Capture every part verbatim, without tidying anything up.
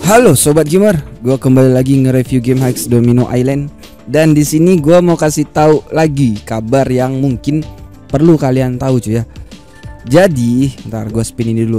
Halo sobat gamer, gue kembali lagi nge-review game Hikes Domino Island. Dan di sini gue mau kasih tahu lagi kabar yang mungkin perlu kalian tahu cuy ya. Jadi, ntar gue spin ini dulu.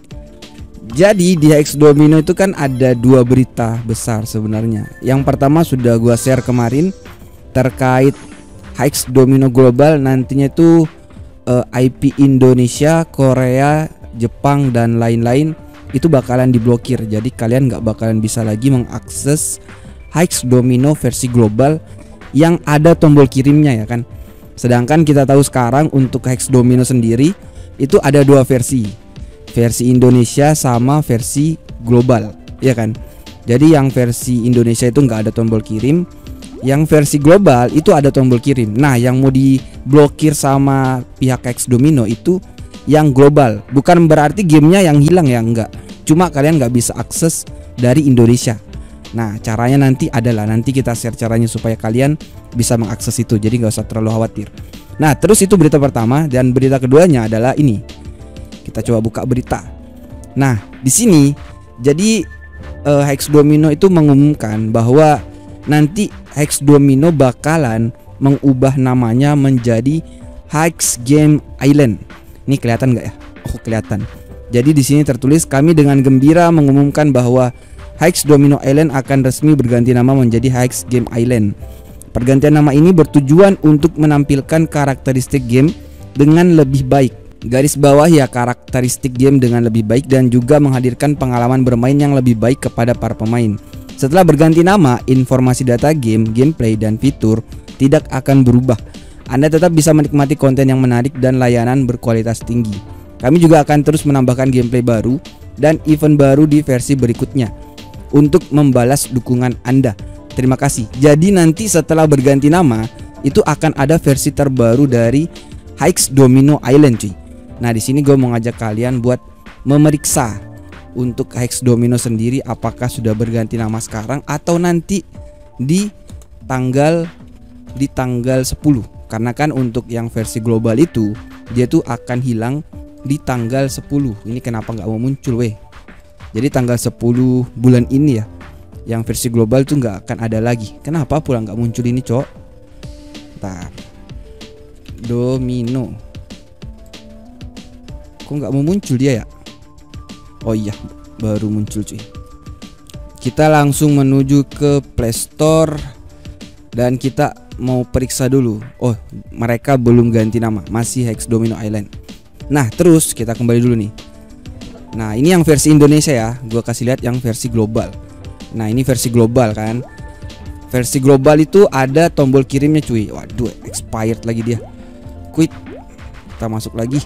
Jadi di Hikes Domino itu kan ada dua berita besar sebenarnya. Yang pertama sudah gue share kemarin terkait Hikes Domino Global, nantinya itu uh, I P Indonesia, Korea, Jepang dan lain-lain itu bakalan diblokir. Jadi kalian nggak bakalan bisa lagi mengakses Hikes Domino versi global yang ada tombol kirimnya ya kan. Sedangkan kita tahu sekarang untuk Hikes Domino sendiri itu ada dua versi, versi Indonesia sama versi global ya kan. Jadi yang versi Indonesia itu nggak ada tombol kirim, yang versi global itu ada tombol kirim. Nah yang mau diblokir sama pihak Hikes Domino itu yang global, bukan berarti gamenya yang hilang ya, enggak. Cuma kalian nggak bisa akses dari Indonesia. Nah caranya nanti adalah nanti kita share caranya supaya kalian bisa mengakses itu. Jadi nggak usah terlalu khawatir. Nah terus itu berita pertama, dan berita keduanya adalah ini. Kita coba buka berita. Nah di sini jadi uh, Hikes Domino itu mengumumkan bahwa nanti Hikes Domino bakalan mengubah namanya menjadi Hikes Game Island. Ini kelihatan nggak ya? Oh kelihatan. Jadi di sini tertulis, kami dengan gembira mengumumkan bahwa Hikes Domino Island akan resmi berganti nama menjadi Hikes Game Island. Pergantian nama ini bertujuan untuk menampilkan karakteristik game dengan lebih baik. Garis bawah ya, karakteristik game dengan lebih baik dan juga menghadirkan pengalaman bermain yang lebih baik kepada para pemain. Setelah berganti nama, informasi data game, gameplay dan fitur tidak akan berubah. Anda tetap bisa menikmati konten yang menarik dan layanan berkualitas tinggi. Kami juga akan terus menambahkan gameplay baru dan event baru di versi berikutnya untuk membalas dukungan Anda. Terima kasih. Jadi nanti setelah berganti nama itu akan ada versi terbaru dari Hikes Domino Island cuy. Nah di sini gue mau ngajak kalian buat memeriksa untuk Hikes Domino sendiri apakah sudah berganti nama sekarang atau nanti di tanggal di tanggal sepuluh. Karena kan untuk yang versi global itu dia tuh akan hilang di tanggal sepuluh. Ini kenapa nggak mau muncul weh? Jadi tanggal sepuluh bulan ini ya, yang versi global tuh nggak akan ada lagi. Kenapa pula nggak muncul ini cok? Ntar Domino, kok nggak mau muncul dia ya? Oh iya baru muncul cuy. Kita langsung menuju ke Play Store dan kita mau periksa dulu. Oh mereka belum ganti nama, masih Hikes Domino Island. Nah terus kita kembali dulu nih. Nah ini yang versi Indonesia ya, gue kasih lihat yang versi global. Nah ini versi global kan. Versi global itu ada tombol kirimnya cuy. Waduh expired lagi dia. Quit. Kita masuk lagi.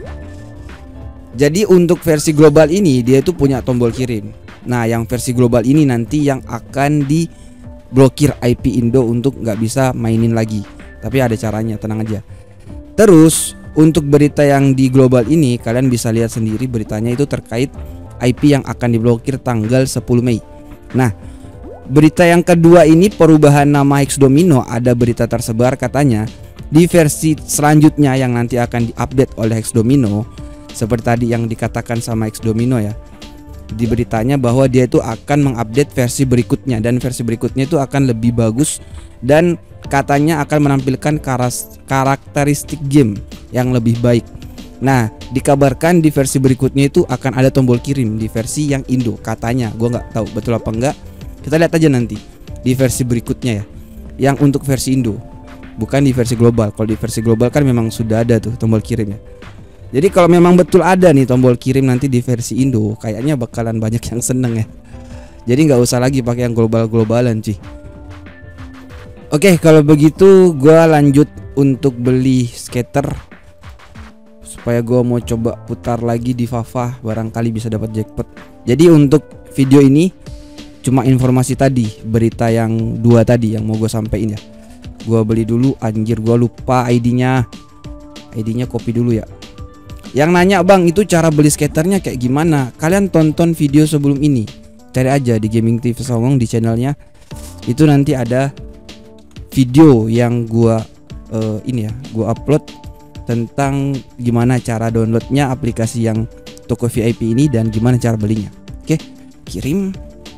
Jadi untuk versi global ini dia itu punya tombol kirim. Nah yang versi global ini nanti yang akan diblokir I P Indo untuk nggak bisa mainin lagi. Tapi ada caranya, tenang aja. Terus untuk berita yang di global ini kalian bisa lihat sendiri beritanya itu terkait I P yang akan diblokir tanggal sepuluh Mei. Nah berita yang kedua ini perubahan nama Hikes Domino, ada berita tersebar katanya di versi selanjutnya yang nanti akan diupdate oleh Hikes Domino. Seperti tadi yang dikatakan sama Hikes Domino ya, di beritanya bahwa dia itu akan mengupdate versi berikutnya, dan versi berikutnya itu akan lebih bagus dan katanya akan menampilkan karakteristik game yang lebih baik. Nah dikabarkan di versi berikutnya itu akan ada tombol kirim di versi yang Indo katanya. Gua nggak tahu betul apa enggak, kita lihat aja nanti di versi berikutnya ya, yang untuk versi Indo, bukan di versi global. Kalau di versi global kan memang sudah ada tuh tombol kirimnya. Jadi kalau memang betul ada nih tombol kirim nanti di versi Indo, kayaknya bakalan banyak yang seneng ya. Jadi nggak usah lagi pakai yang global-globalan cuy. Oke kalau begitu gua lanjut untuk beli skater, supaya gua mau coba putar lagi di Fafa, barangkali bisa dapat jackpot. Jadi untuk video ini cuma informasi tadi, berita yang dua tadi yang mau gue sampein ya. Gua beli dulu, anjir gua lupa I D-nya. I D-nya copy dulu ya. Yang nanya bang itu cara beli skaternya kayak gimana, kalian tonton video sebelum ini, cari aja di Gaming T V Songong di channelnya. Itu nanti ada video yang gua uh, ini ya, gua upload tentang gimana cara downloadnya aplikasi yang toko V I P ini dan gimana cara belinya. Oke, kirim.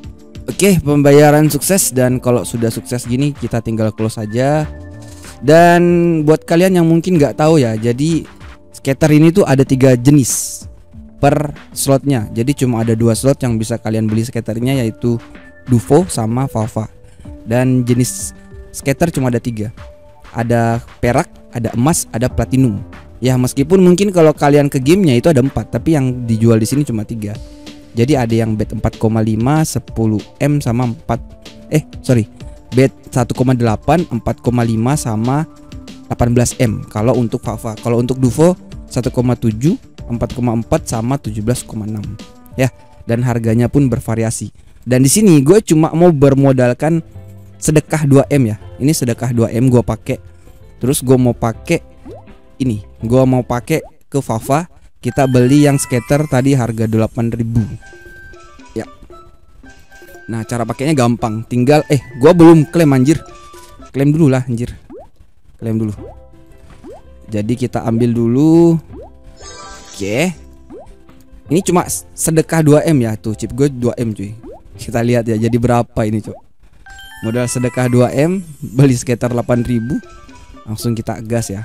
Oke, pembayaran sukses, dan kalau sudah sukses gini kita tinggal close aja. Dan buat kalian yang mungkin nggak tahu ya, jadi skater ini tuh ada tiga jenis per slotnya. Jadi cuma ada dua slot yang bisa kalian beli skaternya, yaitu Duvo sama Vava. Dan jenis skater cuma ada tiga. Ada perak, ada emas, ada platinum. Ya meskipun mungkin kalau kalian ke gamenya itu ada empat, tapi yang dijual di sini cuma tiga. Jadi ada yang bet empat koma lima, sepuluh M sama empat eh sorry bet satu koma delapan, empat koma lima sama delapan belas M kalau untuk Vava. Kalau untuk Duvo satu koma tujuh, empat koma empat sama tujuh belas koma enam ya. Dan harganya pun bervariasi. Dan di sini gue cuma mau bermodalkan sedekah dua M ya. Ini sedekah dua M gue pakai. Terus gue mau pakai ini. Gue mau pakai ke Vava. Kita beli yang skater tadi harga delapan ribu. Ya. Nah, cara pakainya gampang. Tinggal eh gua belum klaim anjir. Klaim dulu lah anjir. Klaim dulu. Jadi kita ambil dulu. Oke. Ini cuma sedekah dua M ya. Tuh chip gue dua M cuy. Kita lihat ya jadi berapa ini cuy. Modal sedekah dua M, beli skater delapan ribu. Langsung kita gas ya.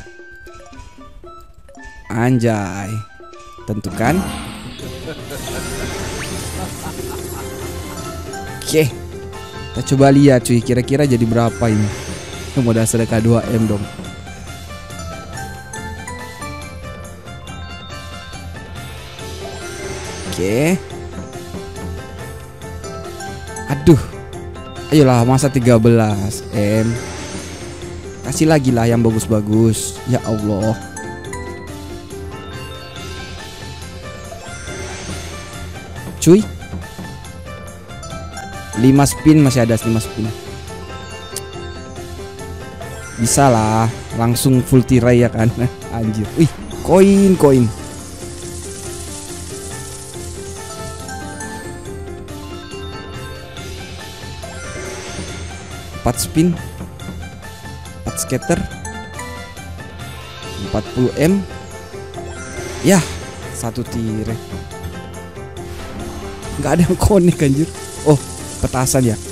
Anjay. Tentukan. Oke. Kita coba lihat cuy, kira-kira jadi berapa ini. Modal sedekah dua M dong. Oke. Aduh. Ayolah, masa tiga belas M. Kasih lagi lah yang bagus-bagus. Ya Allah. Cuy, lima spin, masih ada lima spin. Bisa lah, langsung full tirai ya kan. Anjir. Wih, koin, koin. Empat spin, empat skater, empat puluh M. Ya, satu tirai. Nggak ada yang konek anjir. Oh, petasan ya.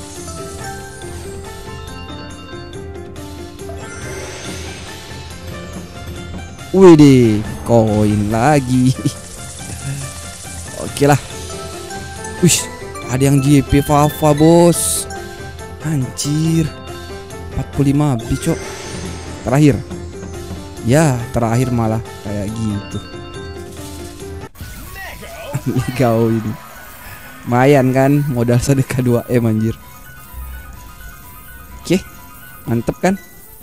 Widih, koin lagi. Oke lah. Wih, ada yang J P Vava bos. Anjir, empat puluh lima B cok. Terakhir. Ya, terakhir malah kayak gitu. Kau ini lumayan kan, modal sedekah dua M anjir. Oke, mantep kan.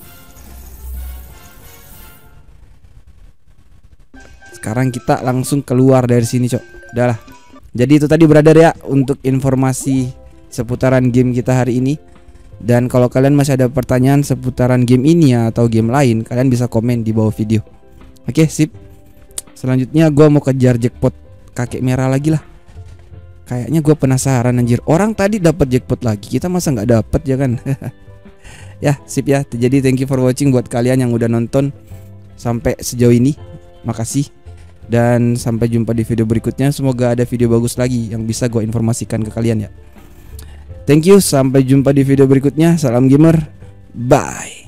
Sekarang kita langsung keluar dari sini cok. Udah lah. Jadi itu tadi brother ya, untuk informasi seputaran game kita hari ini. Dan kalau kalian masih ada pertanyaan seputaran game ini ya, atau game lain, kalian bisa komen di bawah video. Oke sip. Selanjutnya gue mau kejar jackpot kakek merah lagi lah. Kayaknya gue penasaran anjir. Orang tadi dapat jackpot lagi, kita masa nggak dapet ya kan? Ya sip ya. Jadi thank you for watching buat kalian yang udah nonton sampai sejauh ini. Makasih. Dan sampai jumpa di video berikutnya. Semoga ada video bagus lagi yang bisa gue informasikan ke kalian ya. Thank you. Sampai jumpa di video berikutnya. Salam gamer. Bye.